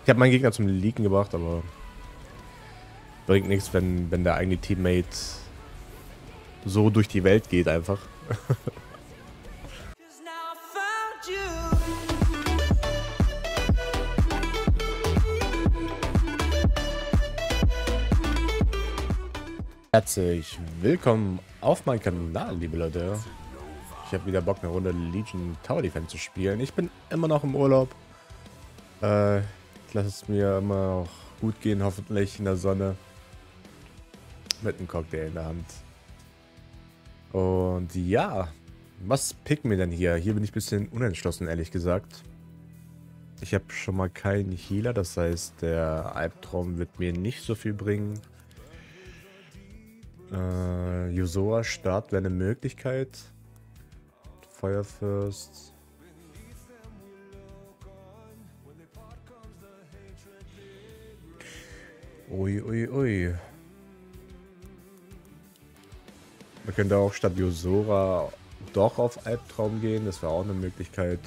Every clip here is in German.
Ich habe meinen Gegner zum Leaken gebracht, aber bringt nichts, wenn der eigene Teammate so durch die Welt geht einfach. Herzlich willkommen auf meinem Kanal, liebe Leute. Ich habe wieder Bock, eine Runde Legion Tower Defense zu spielen. Ich bin immer noch im Urlaub. Ich lasse es mir immer noch gut gehen, hoffentlich in der Sonne. Mit einem Cocktail in der Hand. Und ja, was picken wir denn hier? Hier bin ich ein bisschen unentschlossen, ehrlich gesagt. Ich habe schon mal keinen Healer, das heißt, der Albtraum wird mir nicht so viel bringen. Yuzora Start wäre eine Möglichkeit. Fire First. Ui, ui, ui. Man könnte auch statt Yuzora doch auf Albtraum gehen. Das wäre auch eine Möglichkeit.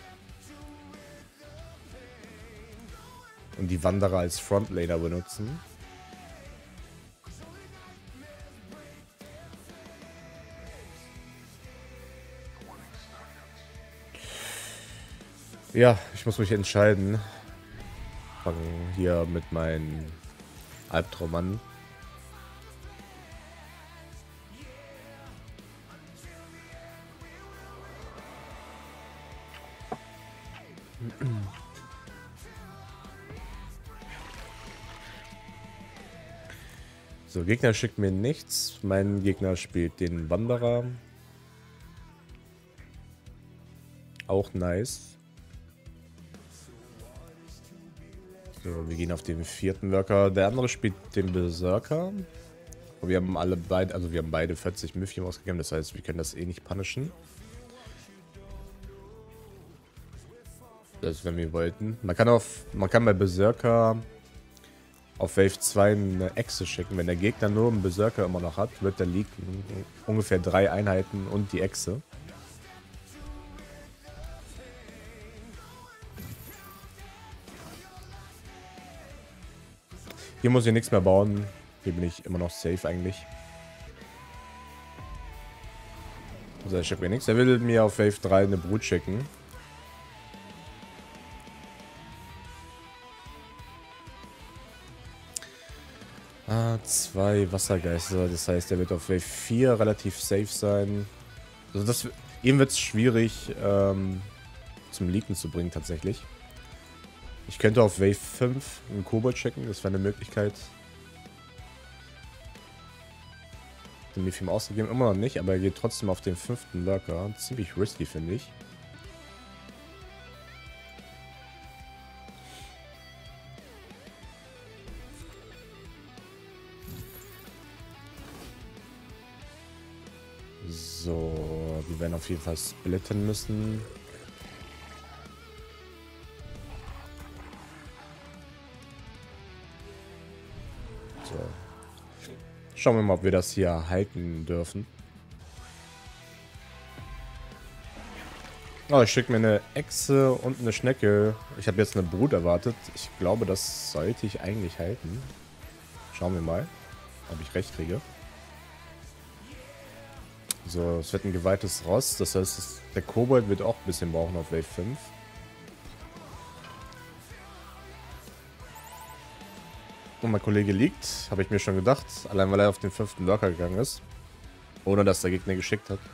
Und die Wanderer als Frontlaner benutzen. Ja, ich muss mich entscheiden. Fange hier mit meinem Albtraum an. So, Gegner schickt mir nichts. Mein Gegner spielt den Wanderer. Auch nice. So, wir gehen auf den vierten Worker. Der andere spielt den Berserker. Und wir haben wir haben beide 40 Müffchen ausgegeben. Das heißt, wir können das eh nicht punishen. Das ist, wenn wir wollten. Man kann bei Berserker auf Wave 2 eine Echse schicken. Wenn der Gegner nur einen Berserker immer noch hat, wird der League ungefähr 3 Einheiten und die Echse. Hier muss ich nichts mehr bauen. Hier bin ich immer noch safe eigentlich. Also er schickt mir nichts. Er will mir auf Wave 3 eine Brut schicken. Zwei Wassergeister. Das heißt, er wird auf Wave 4 relativ safe sein. Also ihm wird es schwierig zum Leaken zu bringen tatsächlich. Ich könnte auf Wave 5 einen Kobold checken, das wäre eine Möglichkeit. Den Miphim ausgegeben, immer noch nicht, aber er geht trotzdem auf den 5. Lurker. Ziemlich risky, finde ich. So, wir werden auf jeden Fall splitten müssen. So. Schauen wir mal, ob wir das hier halten dürfen. Oh, ich schicke mir eine Echse und eine Schnecke. Ich habe jetzt eine Brut erwartet. Ich glaube, das sollte ich eigentlich halten. Schauen wir mal, ob ich recht kriege. So, es wird ein geweihtes Ross. Das heißt, der Kobold wird auch ein bisschen brauchen auf Wave 5. Und mein Kollege liegt, habe ich mir schon gedacht. Allein weil er auf den 5. Lurker gegangen ist. Ohne dass der Gegner geschickt hat.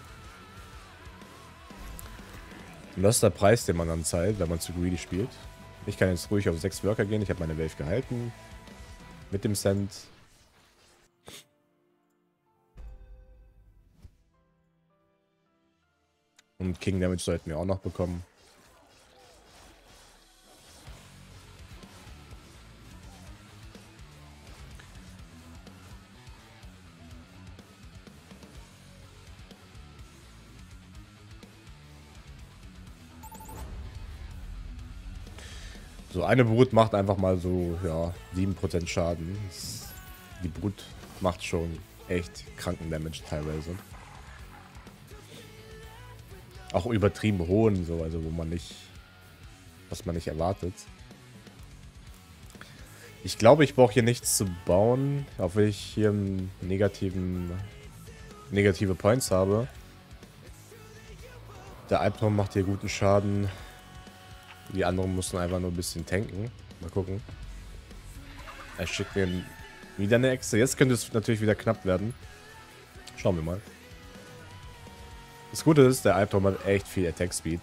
Und das ist der Preis, den man dann zahlt, wenn man zu greedy spielt. Ich kann jetzt ruhig auf 6 Worker gehen. Ich habe meine Wave gehalten. Mit dem Cent. Und King Damage sollten wir auch noch bekommen. So, eine Brut macht einfach mal so, ja, 7% Schaden. Die Brut macht schon echt kranken Damage teilweise. Auch übertrieben hohen, so, also wo man nicht, was man nicht erwartet. Ich glaube, ich brauche hier nichts zu bauen, auch wenn ich hier negative Points habe. Der Albtraum macht hier guten Schaden. Die anderen mussten einfach nur ein bisschen tanken. Mal gucken. Er schickt mir wieder eine Echse. Jetzt könnte es natürlich wieder knapp werden. Schauen wir mal. Das Gute ist, der Albtraum hat echt viel Attack Speed.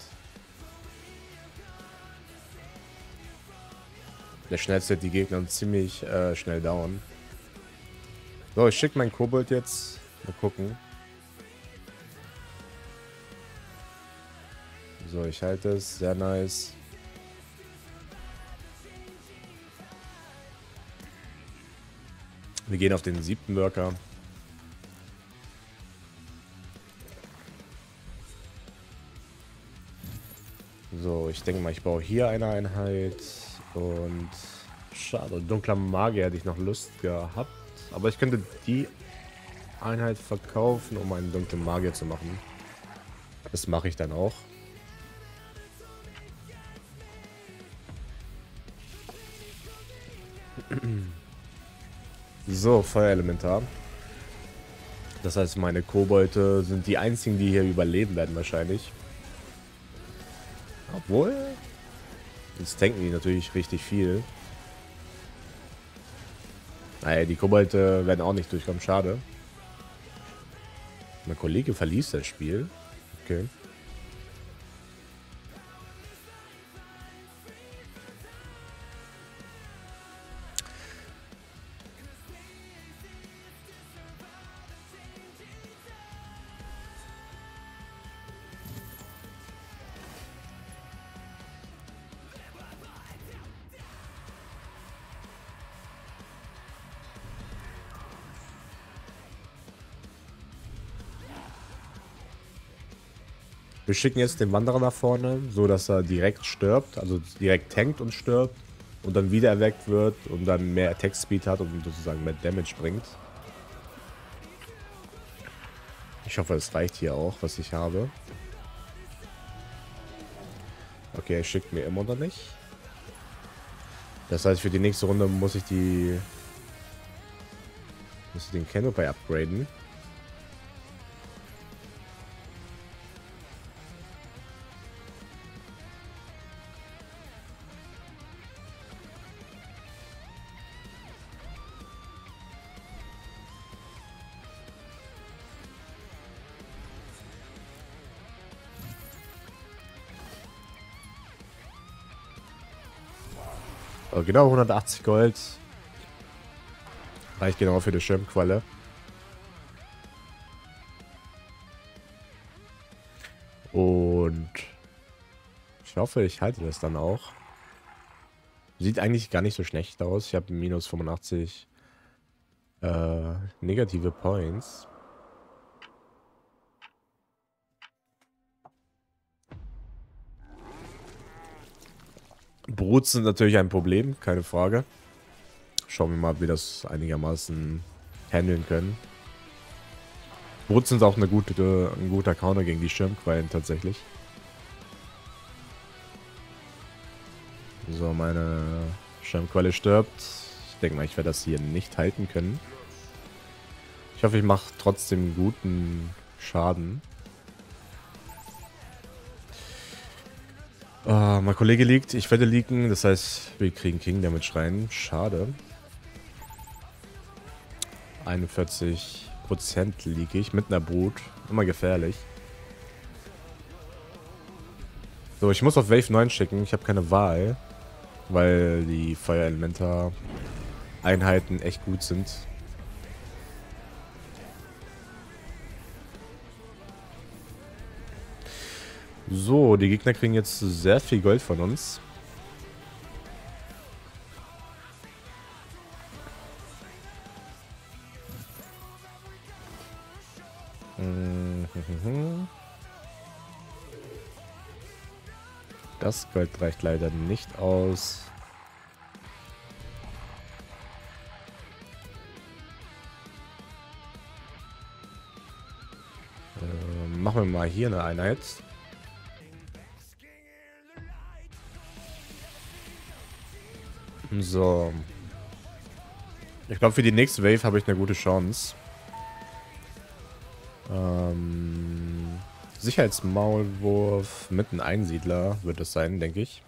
Der schnellste die Gegner ziemlich schnell down. So, ich schicke meinen Kobold jetzt. Mal gucken. So, ich halte es. Sehr nice. Wir gehen auf den 7. Worker. So, ich denke mal, ich baue hier eine Einheit. Und schade, dunkler Magier hätte ich noch Lust gehabt. Aber ich könnte die Einheit verkaufen, um einen dunklen Magier zu machen. Das mache ich dann auch. So, Feuerelementar. Das heißt, meine Kobolde sind die einzigen, die hier überleben werden wahrscheinlich. Obwohl, jetzt tanken die natürlich richtig viel. Naja, die Kobolde werden auch nicht durchkommen, schade. Mein Kollege verließ das Spiel. Okay. Wir schicken jetzt den Wanderer nach vorne, so dass er direkt stirbt, also direkt tankt und stirbt und dann wieder erweckt wird und dann mehr Attack Speed hat und sozusagen mehr Damage bringt. Ich hoffe, es reicht hier auch, was ich habe. Okay, er schickt mir immer noch nicht. Das heißt, für die nächste Runde muss ich den Canopy upgraden. Oh, genau 180 Gold. Reicht genau für die Schirmqualle. Und ich hoffe, ich halte das dann auch. Sieht eigentlich gar nicht so schlecht aus. Ich habe minus 85 negative Points. Brut sind natürlich ein Problem, keine Frage. Schauen wir mal, ob wir das einigermaßen handeln können. Brut sind auch ein guter Counter gegen die Schirmquallen tatsächlich. So, meine Schirmqualle stirbt. Ich denke mal, ich werde das hier nicht halten können. Ich hoffe, ich mache trotzdem guten Schaden. Mein Kollege liegt, ich werde liegen. Das heißt, wir kriegen King Damage rein. Schade. 41% liege ich mit einer Brut. Immer gefährlich. So, ich muss auf Wave 9 schicken. Ich habe keine Wahl. Weil die Feuerelementar-Einheiten echt gut sind. So, die Gegner kriegen jetzt sehr viel Gold von uns. Das Gold reicht leider nicht aus. Machen wir mal hier eine Einheit. So. Ich glaube, für die nächste Wave habe ich eine gute Chance. Sicherheitsmaulwurf mit einem Einsiedler wird es sein, denke ich.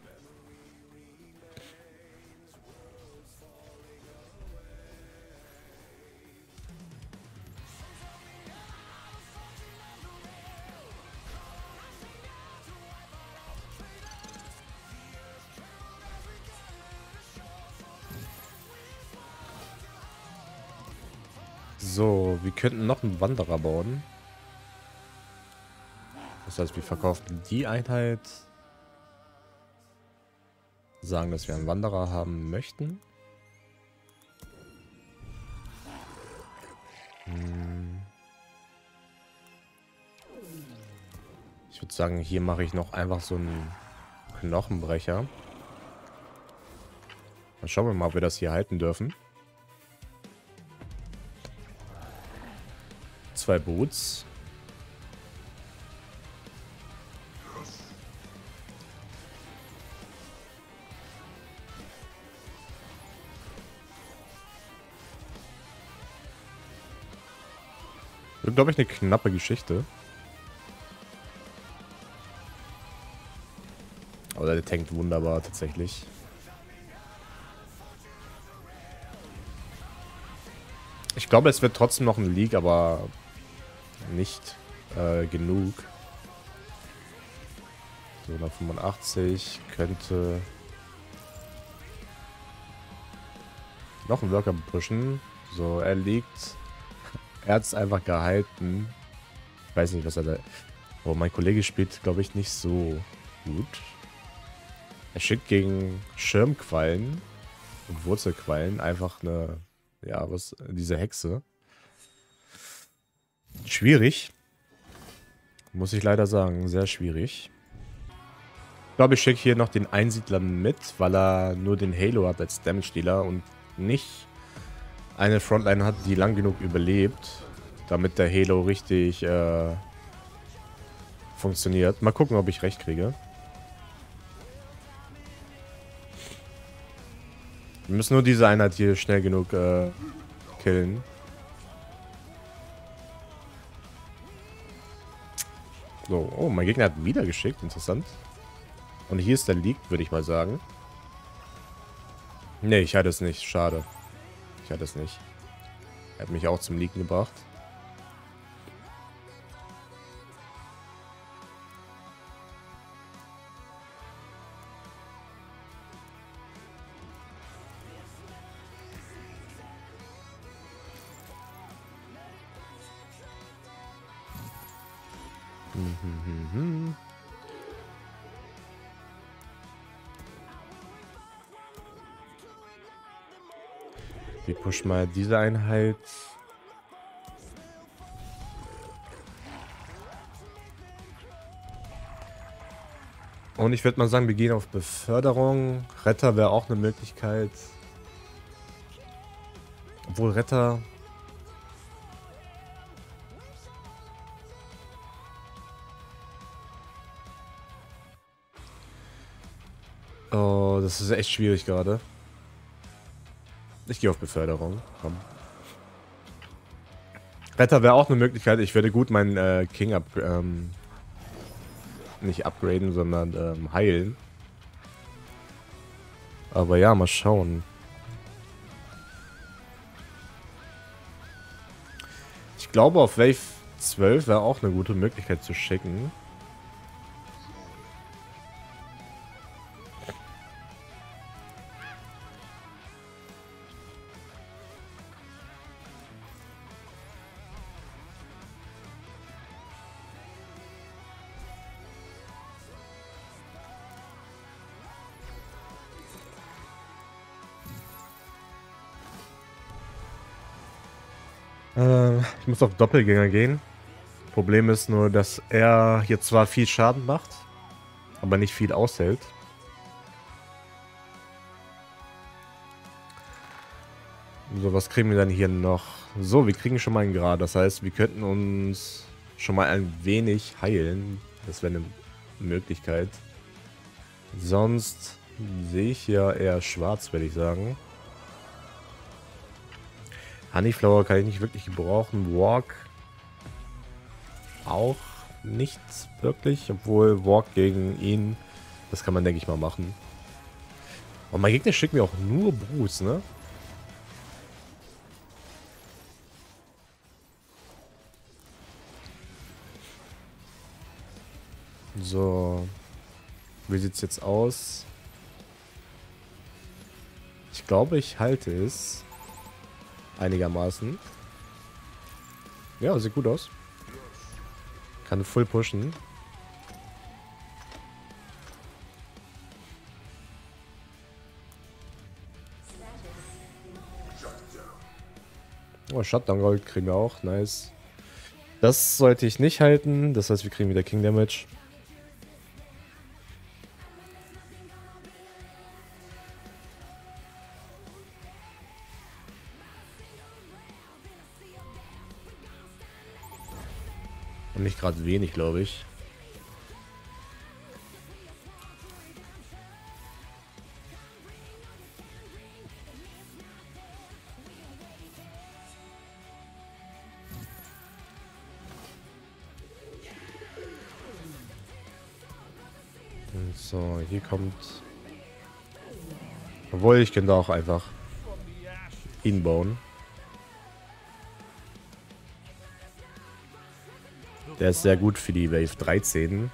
So, wir könnten noch einen Wanderer bauen. Das heißt, wir verkaufen die Einheit. Sagen, dass wir einen Wanderer haben möchten. Ich würde sagen, hier mache ich noch einfach so einen Knochenbrecher. Dann schauen wir mal, ob wir das hier halten dürfen. 2 Boots. Wird, glaube ich, eine knappe Geschichte. Aber der tankt wunderbar, tatsächlich. Ich glaube, es wird trotzdem noch ein League, aber nicht genug. So, 185 könnte noch einen Worker pushen. So, er liegt. Er hat es einfach gehalten. Ich weiß nicht, was er da... Oh, mein Kollege spielt, glaube ich, nicht so gut. Er schickt gegen Schirmquallen und Wurzelquallen einfach eine... Ja, was... Diese Hexe. Schwierig. Muss ich leider sagen. Sehr schwierig. Ich glaube, ich schicke hier noch den Einsiedler mit, weil er nur den Halo hat als Damage-Dealer und nicht eine Frontline hat, die lang genug überlebt, damit der Halo richtig funktioniert. Mal gucken, ob ich recht kriege. Wir müssen nur diese Einheit hier schnell genug killen. So, oh, mein Gegner hat wieder geschickt. Interessant. Und hier ist der League, würde ich mal sagen. Ne, ich hatte es nicht. Schade. Ich hatte es nicht. Er hat mich auch zum League gebracht. Wir pushen mal diese Einheit. Und ich würde mal sagen, wir gehen auf Beförderung. Retter wäre auch eine Möglichkeit. Obwohl Retter... Oh, das ist echt schwierig gerade. Ich gehe auf Beförderung. Komm. Retter wäre auch eine Möglichkeit. Ich würde gut meinen King nicht upgraden, sondern heilen. Aber ja, mal schauen. Ich glaube, auf Wave 12 wäre auch eine gute Möglichkeit zu schicken. Ich muss auf Doppelgänger gehen. Problem ist nur, dass er hier zwar viel Schaden macht, aber nicht viel aushält. So, was kriegen wir dann hier noch? So, wir kriegen schon mal einen Grad. Das heißt, wir könnten uns schon mal ein wenig heilen. Das wäre eine Möglichkeit. Sonst sehe ich ja eher schwarz, würde ich sagen. Honeyflower kann ich nicht wirklich gebrauchen. Walk auch nicht wirklich. Obwohl Walk gegen ihn, das kann man, denke ich mal, machen. Und mein Gegner schickt mir auch nur Bruce, ne? So. Wie sieht's jetzt aus? Ich glaube, ich halte es. Einigermaßen. Ja, sieht gut aus. Kann full pushen. Oh, Shutdown Gold kriegen wir auch. Nice. Das sollte ich nicht halten. Das heißt, wir kriegen wieder King Damage. Und nicht gerade wenig, glaube ich. Und so, hier kommt... Obwohl, ich könnte auch einfach ihn bauen. Der ist sehr gut für die Wave 13.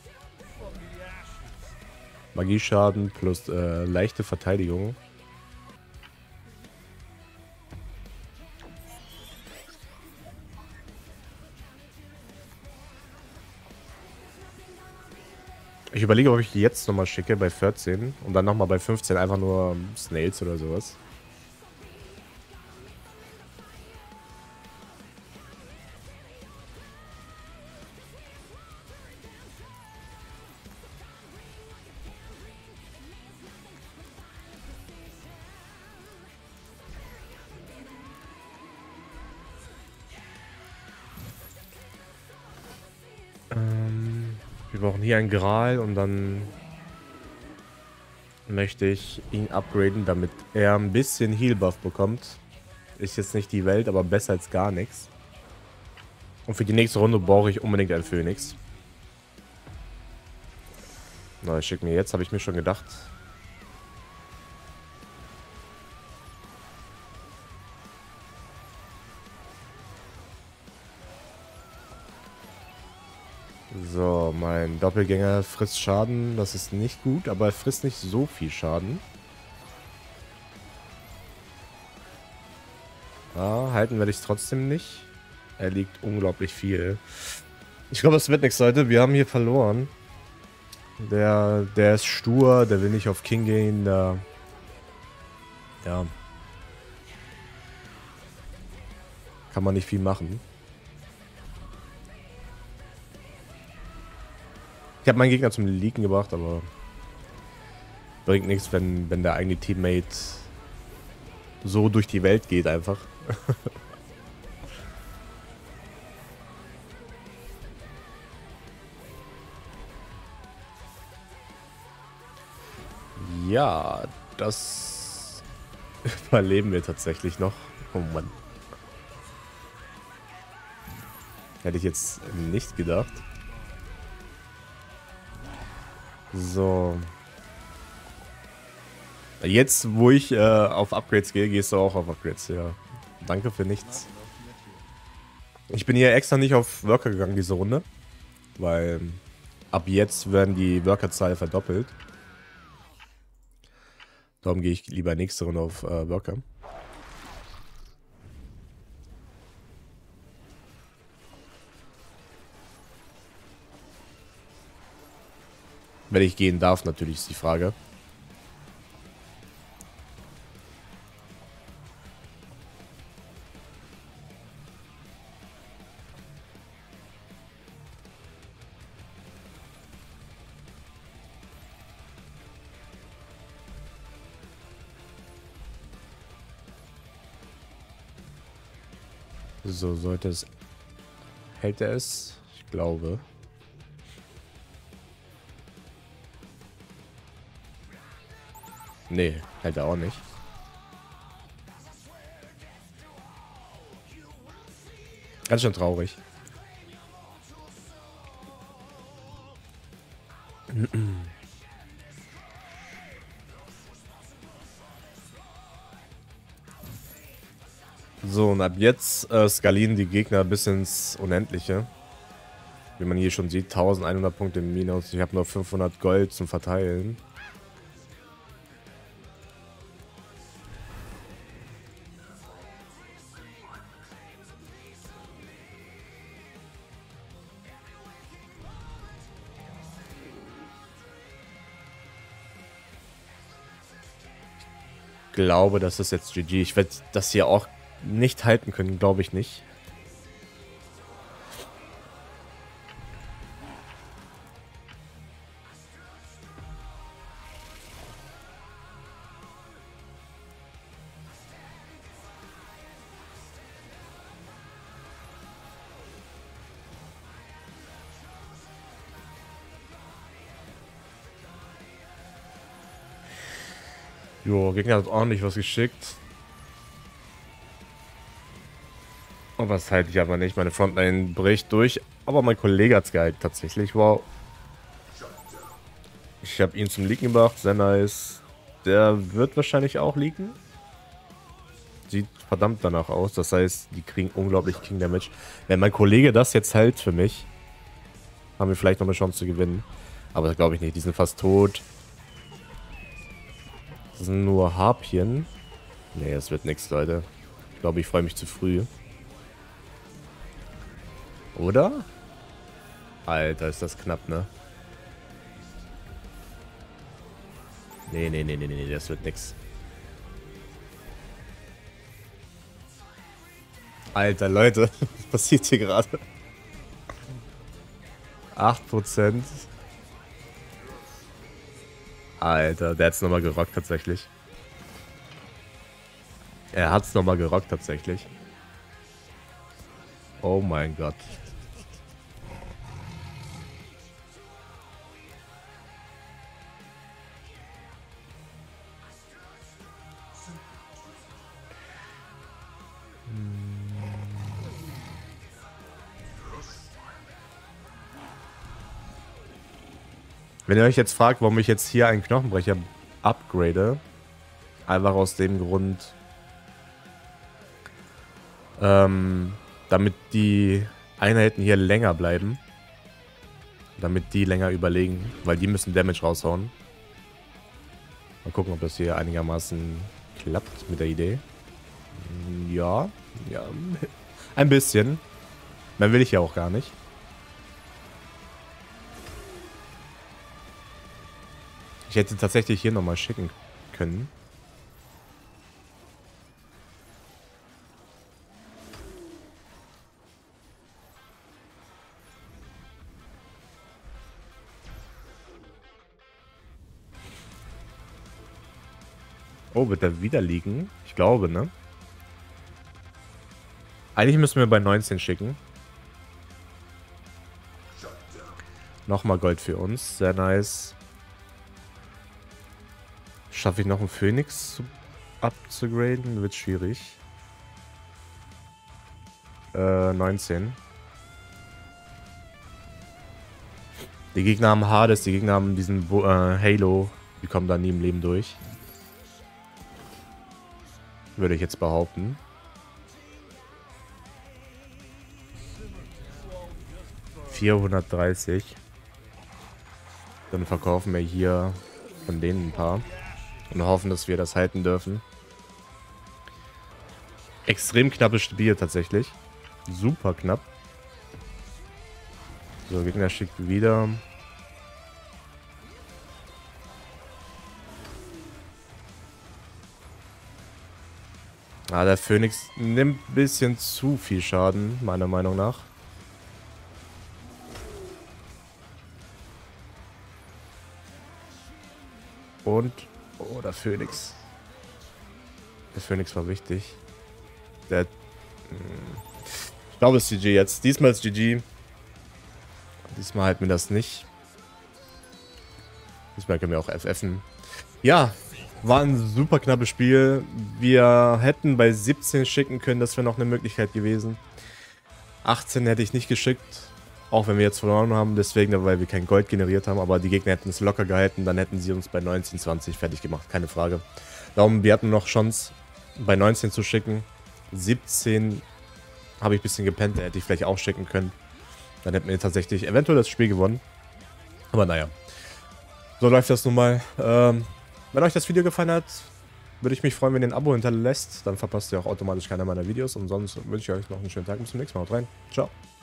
Magieschaden plus leichte Verteidigung. Ich überlege, ob ich die jetzt nochmal schicke bei 14 und dann nochmal bei 15 einfach nur Snails oder sowas. Wir brauchen hier ein Gral und dann möchte ich ihn upgraden, damit er ein bisschen Heal-Buff bekommt. Ist jetzt nicht die Welt, aber besser als gar nichts. Und für die nächste Runde brauche ich unbedingt einen Phönix. Na, schick mir jetzt, habe ich mir schon gedacht. So, mein Doppelgänger frisst Schaden. Das ist nicht gut, aber er frisst nicht so viel Schaden. Ah, halten werde ich es trotzdem nicht. Er liegt unglaublich viel. Ich glaube, es wird nichts, Leute. Wir haben hier verloren. Der ist stur, der will nicht auf King gehen. Der, ja. Kann man nicht viel machen. Ich habe meinen Gegner zum Leaken gebracht, aber bringt nichts, wenn der eigene Teammate so durch die Welt geht einfach. Ja, das überleben wir tatsächlich noch. Oh Mann. Hätte ich jetzt nicht gedacht. So. Jetzt, wo ich auf Upgrades gehe, gehst du auch auf Upgrades, ja. Danke für nichts. Ich bin hier extra nicht auf Worker gegangen diese Runde. Weil ab jetzt werden die Workerzahl verdoppelt. Darum gehe ich lieber nächste Runde auf Worker. Wenn ich gehen darf, natürlich ist die Frage. So sollte es... Hält er es? Ich glaube. Nee, hält er auch nicht. Ganz schön traurig. So, und ab jetzt skalieren die Gegner bis ins Unendliche. Wie man hier schon sieht, 1100 Punkte im Minus. Ich habe nur 500 Gold zum Verteilen. Ich glaube, das ist jetzt GG. Ich werde das hier auch nicht halten können, glaube ich nicht. Jo, Gegner hat ordentlich was geschickt. Und was halte ich aber nicht. Meine Frontline bricht durch. Aber mein Kollege hat es gehalten tatsächlich. Wow. Ich habe ihn zum Leaken gebracht. Sehr nice. Der wird wahrscheinlich auch leaken. Sieht verdammt danach aus. Das heißt, die kriegen unglaublich King Damage. Wenn mein Kollege das jetzt hält für mich, haben wir vielleicht noch eine Chance zu gewinnen. Aber das glaube ich nicht. Die sind fast tot. Das sind nur Harpien. Nee, das wird nichts, Leute. Ich glaube, ich freue mich zu früh. Oder? Alter, ist das knapp, ne? Nee, das wird nix. Alter, Leute, was passiert hier gerade? 8%. Alter, der hat's nochmal gerockt tatsächlich. Er hat's nochmal gerockt tatsächlich. Oh mein Gott. Wenn ihr euch jetzt fragt, warum ich jetzt hier einen Knochenbrecher upgrade, einfach aus dem Grund, damit die Einheiten hier länger bleiben, damit die länger überlegen, weil die müssen Damage raushauen. Mal gucken, ob das hier einigermaßen klappt mit der Idee. Ja, ein bisschen. Mehr will ich ja auch gar nicht. Ich hätte tatsächlich hier nochmal schicken können. Oh, wird er wieder liegen? Ich glaube, ne? Eigentlich müssen wir bei 19 schicken. Nochmal Gold für uns. Sehr nice. Schaffe ich noch einen Phönix abzugraden? Wird schwierig. 19. Die Gegner haben Hades, die Gegner haben diesen Halo. Die kommen da nie im Leben durch. Würde ich jetzt behaupten. $430. Dann verkaufen wir hier von denen ein paar. Und hoffen, dass wir das halten dürfen. Extrem knappes Spiel tatsächlich. Super knapp. So, Gegner schickt wieder. Ah, der Phönix nimmt ein bisschen zu viel Schaden, meiner Meinung nach. Und... Oh, der Phönix. Der Phönix war wichtig. Der... Ich glaube, es ist GG jetzt. Diesmal ist GG. Diesmal halten wir das nicht. Diesmal können wir auch FFen. Ja, war ein super knappes Spiel. Wir hätten bei 17 schicken können, das wäre noch eine Möglichkeit gewesen. 18 hätte ich nicht geschickt. Auch wenn wir jetzt verloren haben, deswegen, weil wir kein Gold generiert haben. Aber die Gegner hätten es locker gehalten, dann hätten sie uns bei 19, 20 fertig gemacht. Keine Frage. Darum, wir hatten noch Chance, bei 19 zu schicken. 17 habe ich ein bisschen gepennt, da hätte ich vielleicht auch schicken können. Dann hätten wir tatsächlich eventuell das Spiel gewonnen. Aber naja. So läuft das nun mal. Wenn euch das Video gefallen hat, würde ich mich freuen, wenn ihr ein Abo hinterlässt. Dann verpasst ihr auch automatisch keiner meiner Videos. Und sonst wünsche ich euch noch einen schönen Tag. Bis zum nächsten Mal. Haut rein. Ciao.